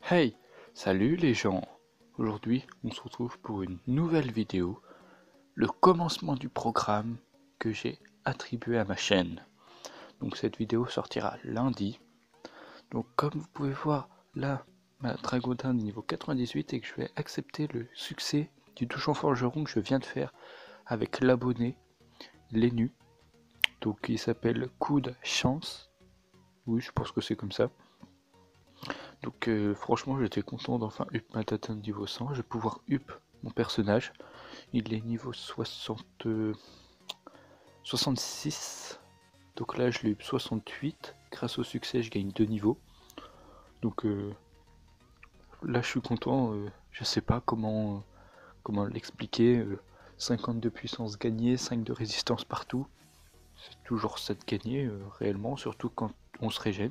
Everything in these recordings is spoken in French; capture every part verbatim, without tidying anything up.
Hey, salut les gens. Aujourd'hui, on se retrouve pour une nouvelle vidéo, le commencement du programme que j'ai attribué à ma chaîne. Donc cette vidéo sortira lundi. Donc comme vous pouvez voir là, ma Dragodin niveau quatre-vingt-dix-huit et que je vais accepter le succès du touchant forgeron que je viens de faire avec l'abonné Lenu. Donc il s'appelle Coup de chance. Oui, je pense que c'est comme ça. Donc euh, franchement j'étais content d'enfin up ma data de niveau cent, je vais pouvoir up mon personnage, il est niveau soixante, euh, soixante-six, donc là je l'ai up soixante-huit, grâce au succès je gagne deux niveaux, donc euh, là je suis content, euh, je sais pas comment, comment l'expliquer, euh, cinquante de puissance gagnée, cinq de résistance partout, c'est toujours ça de gagner euh, réellement, surtout quand on se régène.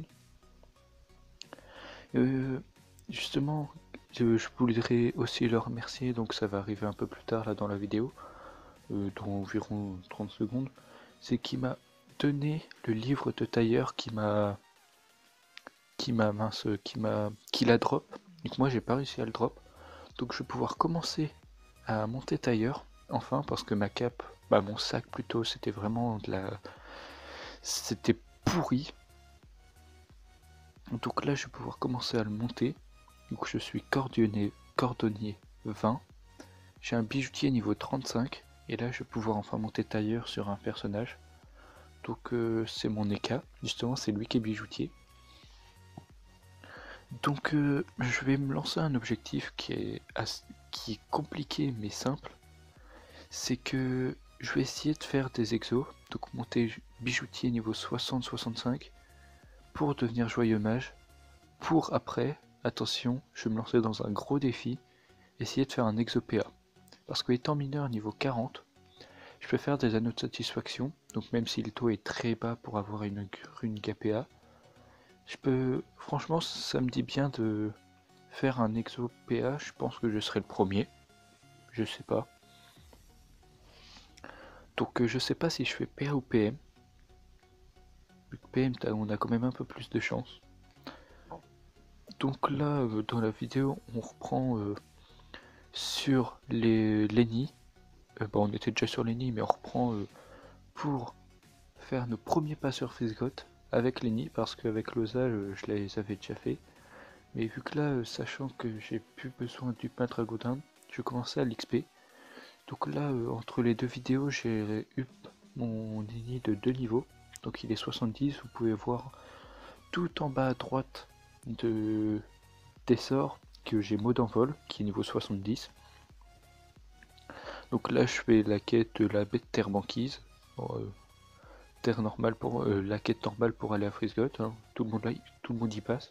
Euh, justement, je, je voudrais aussi le remercier, donc ça va arriver un peu plus tard là dans la vidéo, euh, dans environ trente secondes, c'est qui m'a donné le livre de tailleur qui m'a qui m'a mince, qui m'a qui la drop. Donc moi j'ai pas réussi à le drop, donc je vais pouvoir commencer à monter tailleur enfin parce que ma cape, bah mon sac plutôt, c'était vraiment de la, c'était pourri. Donc là je vais pouvoir commencer à le monter. Donc je suis cordonnier, cordonnier vingt. J'ai un bijoutier niveau trente-cinq. Et là je vais pouvoir enfin monter tailleur sur un personnage. Donc euh, c'est mon Eka. Justement c'est lui qui est bijoutier. Donc euh, je vais me lancer un objectif qui est, assez, qui est compliqué mais simple. C'est que je vais essayer de faire des exos. Donc monter bijoutier niveau soixante soixante-cinq. Pour devenir joyeux mage. Pour après, attention, je vais me lancer dans un gros défi. Essayer de faire un exo P A. Parce que étant mineur niveau quarante, je peux faire des anneaux de satisfaction, donc même si le taux est très bas pour avoir une rune K P A, je peux, franchement ça me dit bien de faire un exo P A, je pense que je serai le premier, je sais pas. Donc euh, je sais pas si je fais P A ou P M, vu que P M on a quand même un peu plus de chance. Donc là euh, dans la vidéo on reprend euh, sur les Lenny, euh, bah, on était déjà sur Lenny mais on reprend euh, pour faire nos premiers pas sur Fisgoth avec Lenny, parce qu'avec Loza je les avais déjà fait. Mais vu que là, sachant que j'ai plus besoin du peintre à Godin, je commençais à l'X P. Donc là, euh, entre les deux vidéos, j'ai eu mon Lenny de deux niveaux. Donc il est soixante-dix, vous pouvez voir tout en bas à droite de des sorts que j'ai mode envol, qui est niveau soixante-dix. Donc là, je fais la quête de la bête terre banquise. Bon, euh, terre normale pour euh, la quête normale pour aller à Frisgoth, hein. tout le monde là, tout le monde y passe.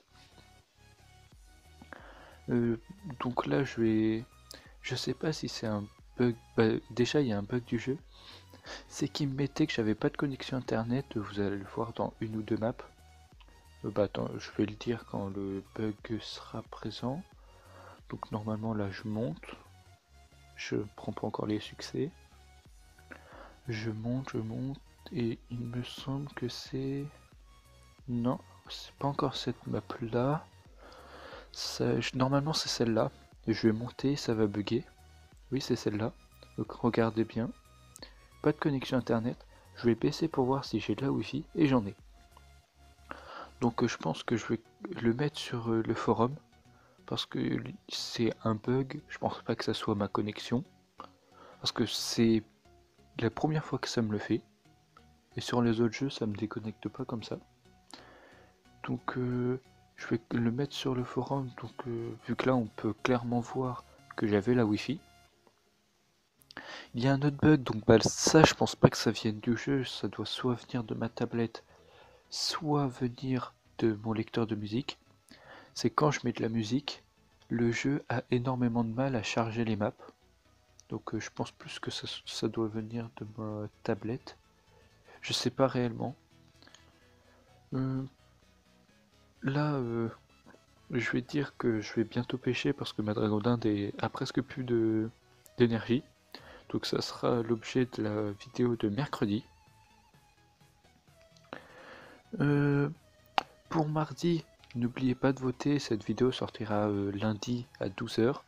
Euh, donc là je vais, je sais pas si c'est un bug, bah, déjà il y a un bug du jeu, c'est qu'il me mettait que j'avais pas de connexion internet, vous allez le voir dans une ou deux maps. Euh, bah attends, je vais le dire quand le bug sera présent. Donc normalement là je monte, je prends pas encore les succès, je monte, je monte, et il me semble que c'est, non, c'est pas encore cette map là. Ça, je... Normalement c'est celle-là. Je vais monter, ça va bugger. Oui, c'est celle-là. Donc regardez bien. Pas de connexion internet. Je vais baisser pour voir si j'ai de la wifi et j'en ai. Donc euh, je pense que je vais le mettre sur euh, le forum parce que c'est un bug. Je pense pas que ça soit ma connexion parce que c'est la première fois que ça me le fait. Et sur les autres jeux, ça me déconnecte pas comme ça. Donc euh, je vais le mettre sur le forum. Donc euh, vu que là on peut clairement voir que j'avais la wifi. Il y a un autre bug, donc bah, ça je pense pas que ça vienne du jeu, ça doit soit venir de ma tablette, soit venir de mon lecteur de musique. C'est quand je mets de la musique, le jeu a énormément de mal à charger les maps. Donc euh, je pense plus que ça, ça doit venir de ma tablette. Je sais pas réellement. Euh, là, euh, je vais dire que je vais bientôt pêcher parce que ma Dragodinde est- a presque plus de d'énergie. Donc ça sera l'objet de la vidéo de mercredi. Euh, pour mardi, n'oubliez pas de voter, cette vidéo sortira euh, lundi à douze heures.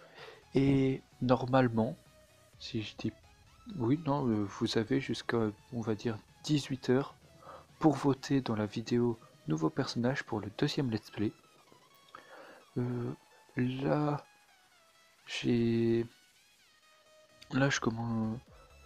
Et normalement, si je dis oui, non, euh, vous avez jusqu'à, on va dire, dix-huit heures pour voter dans la vidéo nouveau personnage pour le deuxième let's play. Euh, là, j'ai... Là, je commence...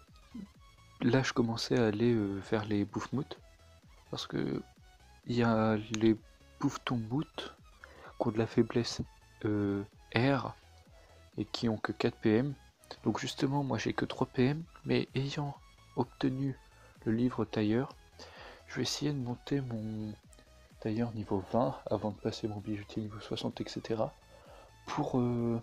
Là, je commençais à aller euh, vers les bouffes-moutes. Parce que il y a les bouffetons-moutes qui ont de la faiblesse euh, R et qui ont que quatre P M. Donc justement, moi j'ai que trois P M, mais ayant obtenu le livre tailleur, je vais essayer de monter mon tailleur niveau vingt avant de passer mon bijoutier niveau soixante, et cetera. Pour euh,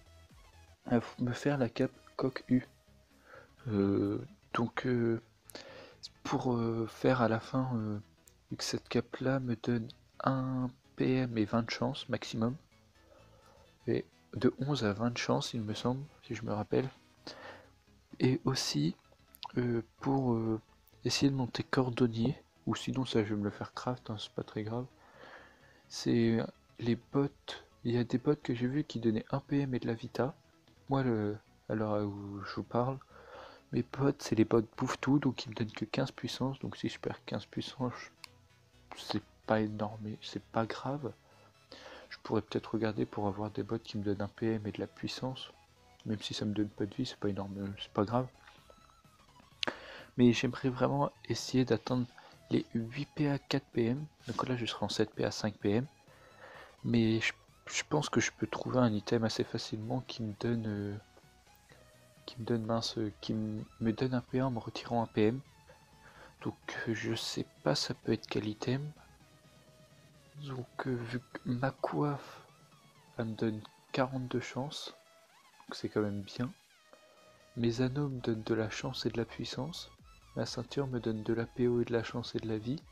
me faire la cape coque U. Euh, donc euh, pour euh, faire à la fin, euh, vu que cette cape là me donne un P M et vingt de chance maximum, et de onze à vingt de chance il me semble, si je me rappelle, et aussi euh, pour euh, essayer de monter cordonnier, ou sinon ça je vais me le faire craft, hein, c'est pas très grave, c'est les bottes, il y a des bottes que j'ai vues qui donnaient un P M et de la vita. Moi le, à l'heure où je vous parle, mes bottes c'est les bottes bouffe tout, donc ils me donnent que quinze puissance, donc si je perds quinze puissance, c'est pas énorme, mais c'est pas grave. Je pourrais peut-être regarder pour avoir des bottes qui me donnent un P M et de la puissance, même si ça me donne pas de vie, c'est pas énorme, c'est pas grave. Mais j'aimerais vraiment essayer d'atteindre les huit P A quatre P M, donc là je serai en sept P A cinq P M, mais je, je pense que je peux trouver un item assez facilement qui me donne euh, qui me donne mince, euh, qui me donne un P A en me retirant un P M. Donc euh, je sais pas ça peut être quel item. Donc euh, vu que ma coiffe elle me donne quarante-deux chances, donc c'est quand même bien. Mes anneaux me donnent de la chance et de la puissance. Ma ceinture me donne de la P O et de la chance et de la vie.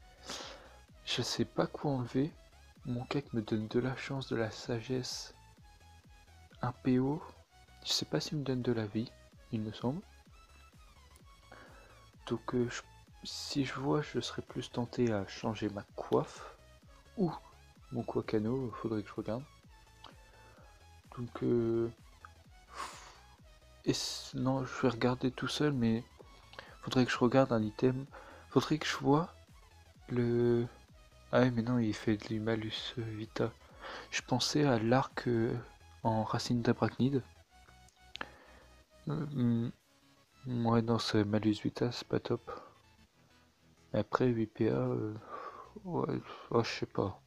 Je sais pas quoi enlever. Mon cake me donne de la chance, de la sagesse, un P O. Je sais pas s'il me donne de la vie, il me semble. Donc euh, je, si je vois, je serais plus tenté à changer ma coiffe ou mon quacano, faudrait que je regarde. Donc euh, et non, je vais regarder tout seul, mais faudrait que je regarde un item. Faudrait que je vois le... Ah oui, mais non, il fait du malus euh, vita. Je pensais à l'arc euh, en racine d'abrachnide. Euh, ouais, non, c'est malus vita, c'est pas top. Après, huit P A, euh, ouais, oh, je sais pas.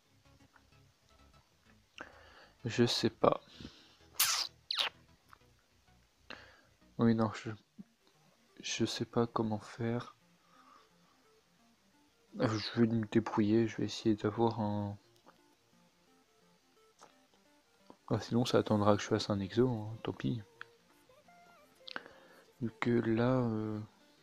Je sais pas. Oui, non, je, je sais pas comment faire. Euh, Je vais me débrouiller, je vais essayer d'avoir un... Ah, sinon, ça attendra que je fasse un exo, hein, tant pis. Vu que là, euh,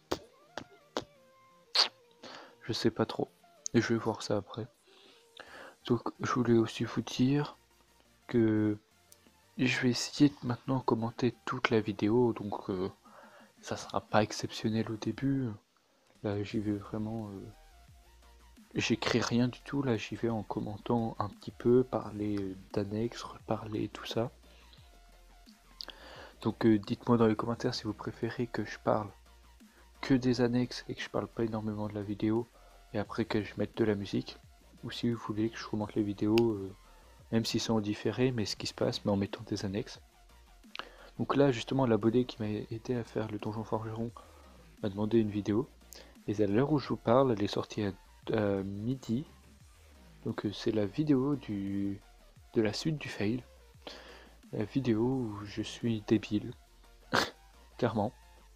je sais pas trop. Et je vais voir ça après. Donc, je voulais aussi vous dire que je vais essayer de maintenant commenter toute la vidéo, donc euh, ça sera pas exceptionnel au début. Là, j'y vais vraiment... Euh, j'écris rien du tout, là, j'y vais en commentant un petit peu, parler d'annexes, reparler, tout ça. Donc euh, dites-moi dans les commentaires si vous préférez que je parle que des annexes et que je parle pas énormément de la vidéo, et après que je mette de la musique, ou si vous voulez que je commente les vidéos, euh, même s'ils sont différés, mais ce qui se passe, mais en mettant des annexes. Donc là, justement, l'abonné qui m'a aidé à faire le donjon forgeron m'a demandé une vidéo. Et à l'heure où je vous parle, elle est sortie à euh, midi. Donc euh, c'est la vidéo du, de la suite du fail. La vidéo où je suis débile. Clairement.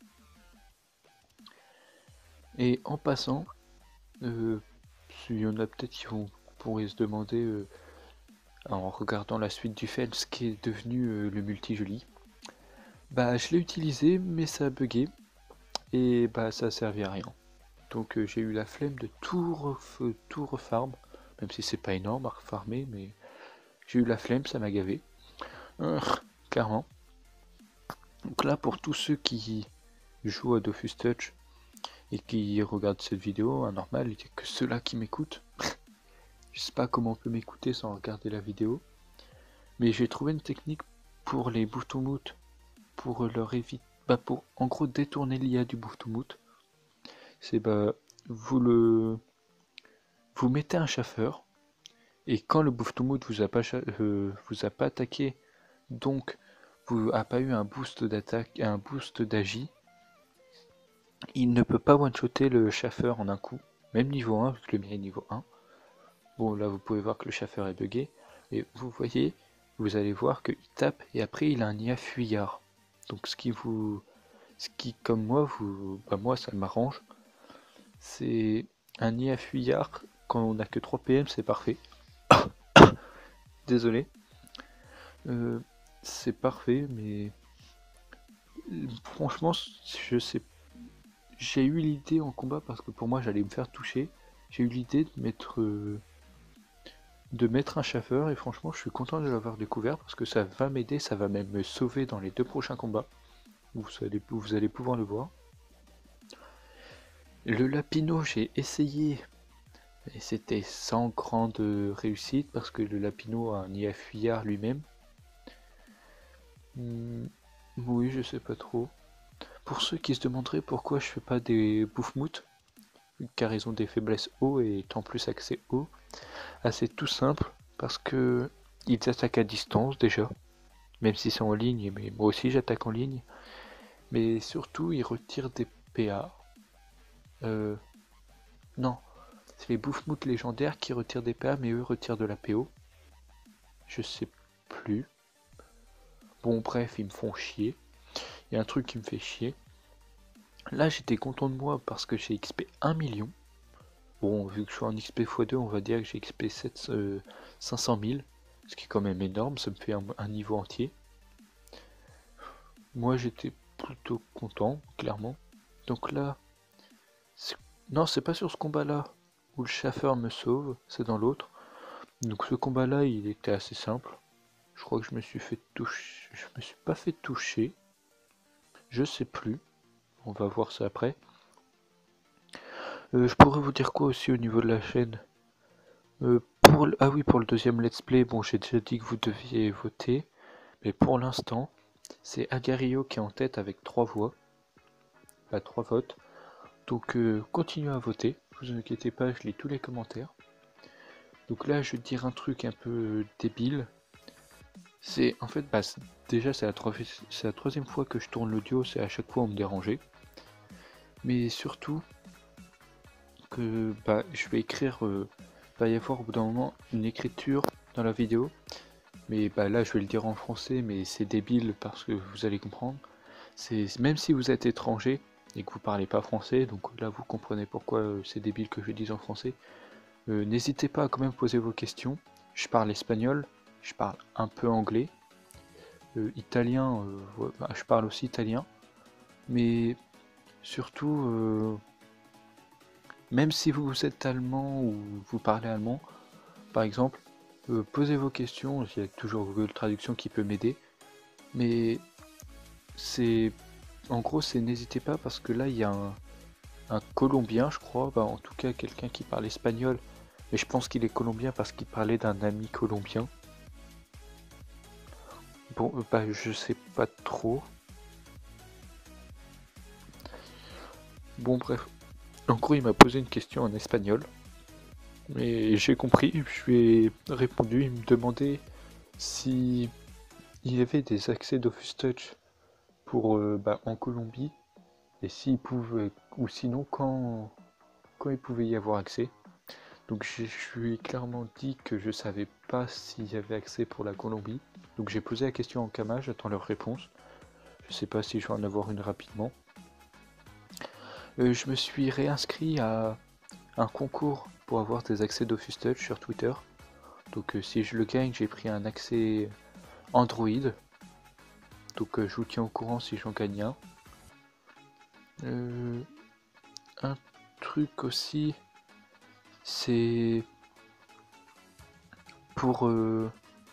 Et en passant, euh, il y en a peut-être qui vont, pourraient se demander, euh, en regardant la suite du fail, ce qui est devenu euh, le multi-joli. Bah je l'ai utilisé, mais ça a bugué. Et bah ça a servi à rien. Donc euh, j'ai eu la flemme de tout, ref tout refarm, même si c'est pas énorme à refarmer, mais j'ai eu la flemme, ça m'a gavé. Euh, clairement. Donc là, pour tous ceux qui jouent à Dofus Touch et qui regardent cette vidéo, hein, normal, il n'y a que ceux-là qui m'écoutent. Je sais pas comment on peut m'écouter sans regarder la vidéo, mais j'ai trouvé une technique pour les bouffe-tout-moute, pour leur éviter, bah pour en gros détourner l'I A du bouffe-tout-moute. C'est bah vous le vous mettez un chaffeur et quand le bouffe-tout-moute vous a pas euh, vous a pas attaqué, donc vous a pas eu un boost d'attaque, un boost d'agi, il ne peut pas one-shotter le chaffeur en un coup, même niveau un, vu que le mien est niveau un. Bon, là vous pouvez voir que le chaffeur est bugué, et vous voyez, vous allez voir qu'il tape, et après il a un I A fuyard. Donc ce qui vous... Ce qui, comme moi, vous... Bah moi ça m'arrange, c'est un I A fuyard, quand on n'a que trois P M, c'est parfait. Désolé. Euh, c'est parfait, mais... Franchement, je sais... J'ai eu l'idée en combat, parce que pour moi j'allais me faire toucher, j'ai eu l'idée de mettre... Euh... de mettre un chaffeur et franchement je suis content de l'avoir découvert parce que ça va m'aider, ça va même me sauver dans les deux prochains combats. Vous allez, vous allez pouvoir le voir. Le Lapino, j'ai essayé et c'était sans grande réussite parce que le Lapino a un I A fuyard lui-même. Hmm, oui, je sais pas trop. Pour ceux qui se demanderaient pourquoi je fais pas des bouffe-moutes, car ils ont des faiblesses haut et en plus accès haut, ah, c'est tout simple parce que ils attaquent à distance déjà. Même si c'est en ligne, mais moi aussi j'attaque en ligne. Mais surtout, ils retirent des P A. Euh, non, c'est les bouffe-moutes légendaires qui retirent des P A, mais eux retirent de la P O. Je sais plus. Bon, bref, ils me font chier. Il y a un truc qui me fait chier. Là, j'étais content de moi parce que j'ai X P un million. Bon, vu que je suis en X P fois deux, on va dire que j'ai X P sept, euh, cinq cent mille. Ce qui est quand même énorme, ça me fait un, un niveau entier. Moi, j'étais plutôt content, clairement. Donc là, non, c'est pas sur ce combat-là où le chaffeur me sauve, c'est dans l'autre. Donc ce combat-là, il était assez simple. Je crois que je me suis fait toucher. Je me suis pas fait toucher. Je sais plus. On va voir ça après. Euh, je pourrais vous dire quoi aussi au niveau de la chaîne. Euh, pour le... Ah oui, pour le deuxième let's play, bon, j'ai déjà dit que vous deviez voter. Mais pour l'instant, c'est Agario qui est en tête avec trois voix. Bah, trois votes. Donc euh, continuez à voter. Ne vous inquiétez pas, je lis tous les commentaires. Donc là, je vais te dire un truc un peu débile. C'est en fait, bah, déjà c'est la, la troisième fois que je tourne l'audio, c'est à chaque fois on me dérangeait. Mais surtout que bah, je vais écrire, euh, va y avoir au bout d'un moment une écriture dans la vidéo. Mais bah, là je vais le dire en français, mais c'est débile parce que vous allez comprendre. C'est même si vous êtes étranger et que vous parlez pas français, donc là vous comprenez pourquoi euh, c'est débile que je dise en français. Euh, N'hésitez pas à quand même poser vos questions. Je parle espagnol, je parle un peu anglais. Euh, italien, euh, ouais, bah, je parle aussi italien, mais surtout, euh, même si vous êtes allemand ou vous parlez allemand, par exemple, euh, posez vos questions, il y a toujours Google Traduction qui peut m'aider, mais c'est, en gros, c'est n'hésitez pas parce que là, il y a un, un Colombien, je crois, bah, en tout cas quelqu'un qui parle espagnol, mais je pense qu'il est colombien parce qu'il parlait d'un ami colombien. Bon, euh, bah, je sais pas trop. Bon, bref. En gros, il m'a posé une question en espagnol. Mais j'ai compris, je lui ai répondu. Il me demandait si il y avait des accès Dofus Touch pour, euh, bah, en Colombie. Et s'il pouvait, ou sinon, quand, quand il pouvait y avoir accès. Donc je lui ai clairement dit que je savais pas s'il y avait accès pour la Colombie. Donc j'ai posé la question en Kama, j'attends leur réponse. Je sais pas si je vais en avoir une rapidement. Euh, je me suis réinscrit à un concours pour avoir des accès Dofus Touch sur Twitter. Donc euh, si je le gagne, j'ai pris un accès Android. Donc euh, je vous tiens au courant si j'en gagne un. Euh, un truc aussi, c'est pour, euh,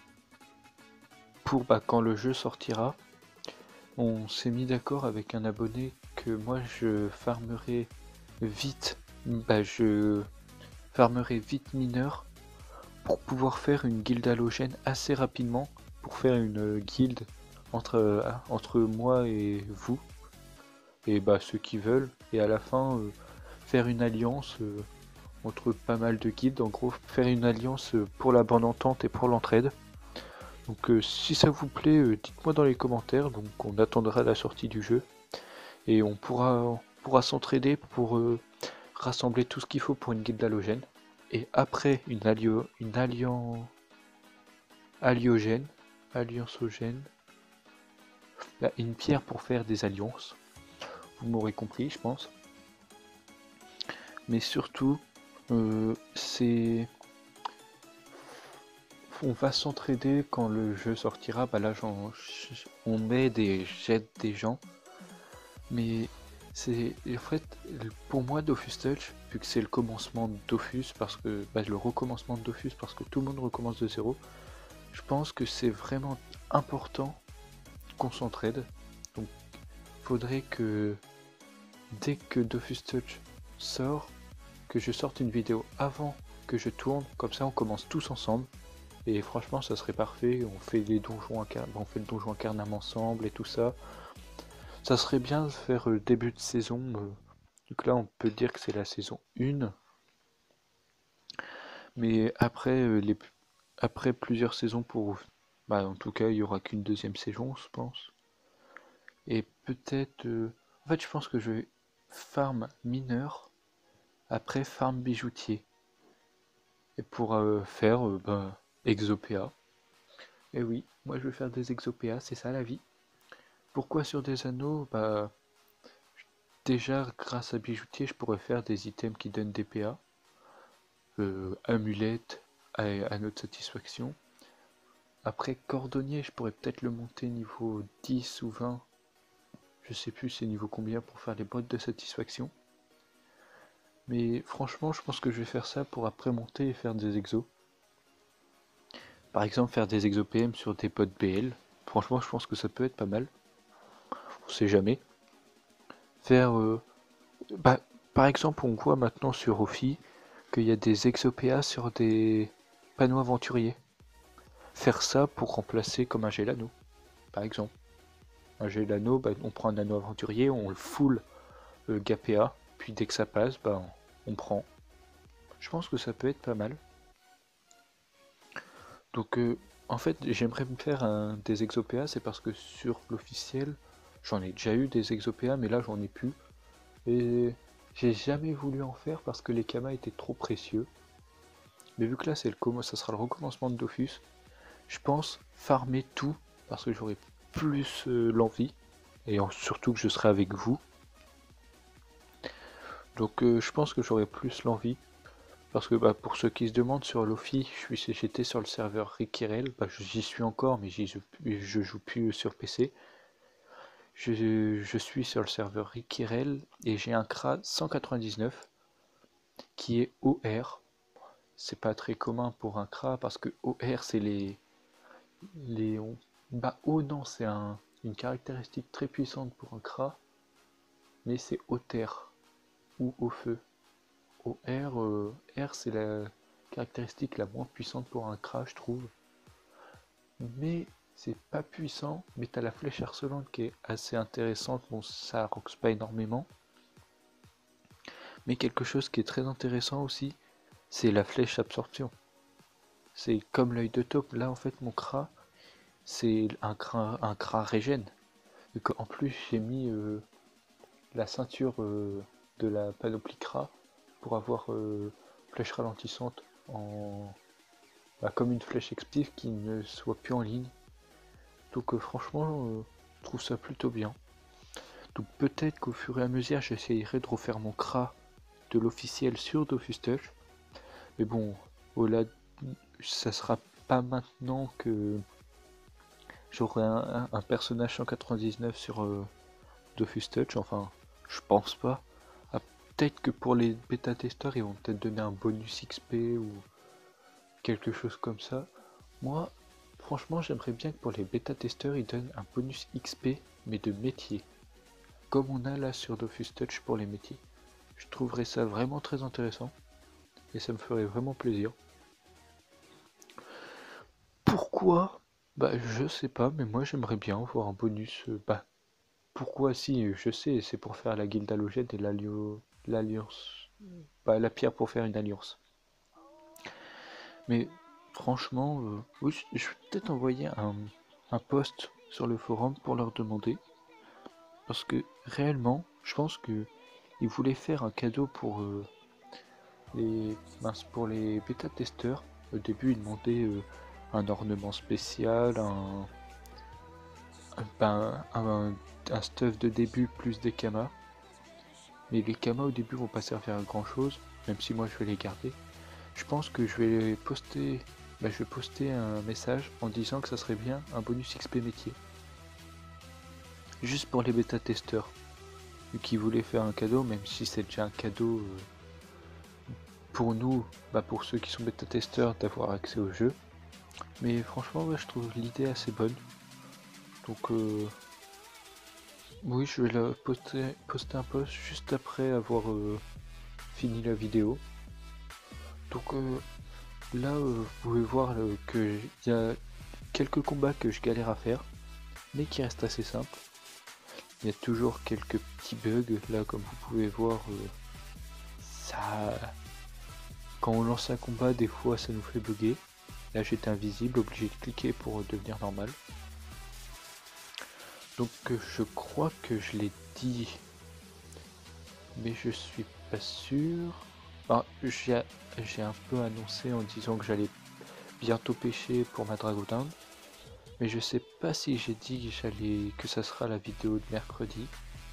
pour bah, quand le jeu sortira, on s'est mis d'accord avec un abonné que moi je farmerai vite, bah, je farmerai vite mineur pour pouvoir faire une guilde halogène assez rapidement, pour faire une guilde entre, euh, entre moi et vous, et bah ceux qui veulent, et à la fin euh, faire une alliance euh, entre pas mal de guildes, en gros faire une alliance euh, pour la bonne entente et pour l'entraide. Donc euh, si ça vous plaît, euh, dites-moi dans les commentaires, donc on attendra la sortie du jeu, et on pourra, on pourra s'entraider pour euh, rassembler tout ce qu'il faut pour une guilde halogène. Et après une, allio, une alliance alliogène, allianceogène, là, une pierre pour faire des alliances. Vous m'aurez compris, je pense. Mais surtout, euh, c'est... On va s'entraider quand le jeu sortira. Bah là, on met des jets des gens. Mais c'est... En fait, pour moi, Dofus Touch, vu que c'est le commencement de Dofus, parce que... Bah, le recommencement de Dofus, parce que tout le monde recommence de zéro, je pense que c'est vraiment important qu'on s'entraide. Donc, faudrait que dès que Dofus Touch sort, que je sorte une vidéo avant que je tourne, comme ça on commence tous ensemble. Et franchement, ça serait parfait. On fait les donjons incarn... on fait le donjon incarnam ensemble et tout ça. Ça serait bien de faire le début de saison. Donc là, on peut dire que c'est la saison un. Mais après, les... après plusieurs saisons pour... Bah, en tout cas, il n'y aura qu'une deuxième saison, je pense. Et peut-être... Euh... En fait, je pense que je vais farm mineur, après farm bijoutier. Et pour euh, faire euh, bah, exopéa. Et oui, moi je vais faire des exopéas, c'est ça la vie. Pourquoi sur des anneaux? Bah déjà grâce à bijoutier je pourrais faire des items qui donnent des P A. Euh, amulette à, à notre satisfaction. Après cordonnier je pourrais peut-être le monter niveau dix ou vingt. Je sais plus c'est niveau combien pour faire les bottes de satisfaction. Mais franchement je pense que je vais faire ça pour après monter et faire des exos. Par exemple faire des exos P M sur des bottes B L. Franchement je pense que ça peut être pas mal. On sait jamais. Faire... Euh, bah, par exemple on voit maintenant sur Ophi qu'il y a des exopéas sur des panneaux aventuriers. Faire ça pour remplacer comme un Gélano, par exemple. Un Gélano, bah, on prend un anneau aventurier, on le full euh, Gapéa, puis dès que ça passe, bah, on, on prend. Je pense que ça peut être pas mal. Donc euh, en fait j'aimerais me faire un, des exopéas, c'est parce que sur l'officiel, j'en ai déjà eu des exopéas, mais là j'en ai plus. Et j'ai jamais voulu en faire parce que les kamas étaient trop précieux. Mais vu que là c'est le ça sera le recommencement de Dofus, je pense farmer tout parce que j'aurai plus euh, l'envie. Et en, surtout que je serai avec vous. Donc euh, je pense que j'aurai plus l'envie. Parce que bah, pour ceux qui se demandent sur Lofi, j'étais sur le serveur Rikirel. Bah, j'y suis encore mais je, je joue plus sur P C. Je, je suis sur le serveur Rikirel et j'ai un C R A cent quatre-vingt-dix-neuf qui est O R. C'est pas très commun pour un C R A parce que O R c'est les... les bah O non c'est un, une caractéristique très puissante pour un C R A, mais c'est au terre ou au feu. O R, euh, R c'est la caractéristique la moins puissante pour un C R A je trouve. Mais c'est pas puissant, mais t'as la flèche harcelante qui est assez intéressante, bon ça roxe pas énormément. Mais quelque chose qui est très intéressant aussi, c'est la flèche absorption. C'est comme l'œil de taupe, là en fait mon C R A, c'est un C R A, un C R A régène. En plus j'ai mis euh, la ceinture euh, de la panoplie C R A pour avoir euh, flèche ralentissante en bah, comme une flèche explosive qui ne soit plus en ligne. Donc euh, franchement euh, je trouve ça plutôt bien. Donc peut-être qu'au fur et à mesure j'essayerai de refaire mon C R A de l'officiel sur Dofus Touch. Mais bon, au-delà, ça sera pas maintenant que j'aurai un, un, personnage cent quatre-vingt-dix-neuf sur euh, Dofus Touch. Enfin, je pense pas. Ah, peut-être que pour les bêta-testeurs, ils vont peut-être donner un bonus X P ou quelque chose comme ça. Moi, franchement, j'aimerais bien que pour les bêta-testeurs, ils donnent un bonus X P, mais de métier. Comme on a là sur Dofus Touch pour les métiers. Je trouverais ça vraiment très intéressant. Et ça me ferait vraiment plaisir. Pourquoi? Bah je sais pas, mais moi j'aimerais bien avoir un bonus. euh, bah pourquoi si, je sais, c'est pour faire la guilde halogène et l'allio- l'alliance. Bah la pierre pour faire une alliance. Mais franchement, euh, oui, je je vais peut-être envoyer un, un post sur le forum pour leur demander. Parce que réellement, je pense que ils voulaient faire un cadeau pour euh, les mince, pour les bêta-testeurs. Au début, ils demandaient euh, un ornement spécial, un, un, ben, un, un stuff de début plus des kamas. Mais les kamas au début vont pas servir à grand chose, même si moi je vais les garder. Je pense que je vais poster, bah, je vais poster un message en disant que ça serait bien un bonus X P métier. Juste pour les bêta-testeurs. Vu qu'ils voulaient faire un cadeau, même si c'est déjà un cadeau euh, pour nous, bah pour ceux qui sont bêta-testeurs, d'avoir accès au jeu. Mais franchement, ouais, je trouve l'idée assez bonne. Donc, euh, oui, je vais la poster, poster un post juste après avoir euh, fini la vidéo. Donc, euh, là, euh, vous pouvez voir euh, que il y a quelques combats que je galère à faire, mais qui restent assez simples. Il y a toujours quelques petits bugs, là, comme vous pouvez voir, euh, ça... Quand on lance un combat, des fois, ça nous fait bugger. Là, j'étais invisible, obligé de cliquer pour devenir normal. Donc, euh, je crois que je l'ai dit, mais je suis pas sûr. Ah, j'ai j'ai un peu annoncé en disant que j'allais bientôt pêcher pour ma Dragodown. Mais je sais pas si j'ai dit que j'allais que ça sera la vidéo de mercredi.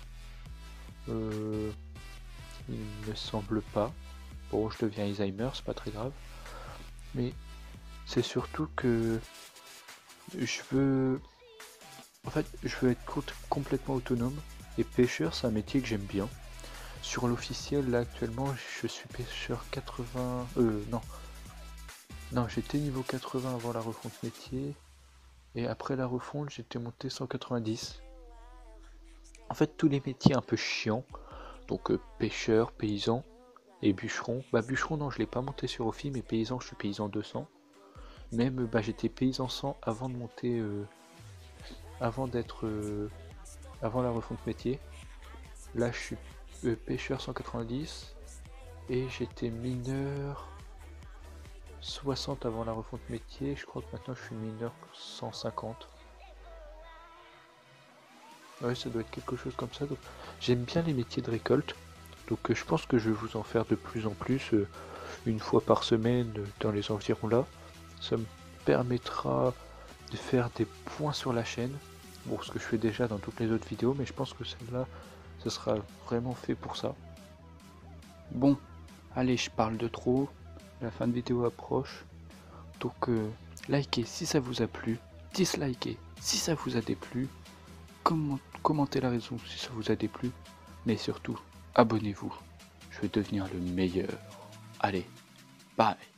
Euh, il me semble pas. Bon, je deviens Alzheimer, c'est pas très grave. Mais c'est surtout que je veux... En fait, je veux être complètement autonome. Et pêcheur, c'est un métier que j'aime bien. Sur l'officiel, là, actuellement, je suis pêcheur quatre-vingts... Euh, non. Non, j'étais niveau quatre-vingts avant la refonte métier. Et après la refonte, j'étais monté cent quatre-vingt-dix. En fait, tous les métiers un peu chiants. Donc, euh, pêcheur, paysan et bûcheron. Bah, bûcheron, non, je l'ai pas monté sur Ophi, mais paysan, je suis paysan deux cents. Même, bah, j'étais paysan cent avant de monter... Euh, avant d'être... Euh, avant la refonte métier. Là, je suis euh, pêcheur cent quatre-vingt-dix. Et j'étais mineur... soixante avant la refonte métier, je crois que maintenant je suis mineur cent cinquante. Ouais, ça doit être quelque chose comme ça. Donc, j'aime bien les métiers de récolte, donc euh, je pense que je vais vous en faire de plus en plus, euh, une fois par semaine euh, dans les environs là. Ça me permettra de faire des points sur la chaîne, bon, ce que je fais déjà dans toutes les autres vidéos, mais je pense que celle-là, ça sera vraiment fait pour ça. Bon, allez, je parle de trop, la fin de vidéo approche. Donc euh, likez si ça vous a plu, dislikez si ça vous a déplu, comment, commentez la raison si ça vous a déplu, mais surtout, abonnez-vous, je vais devenir le meilleur. Allez, bye.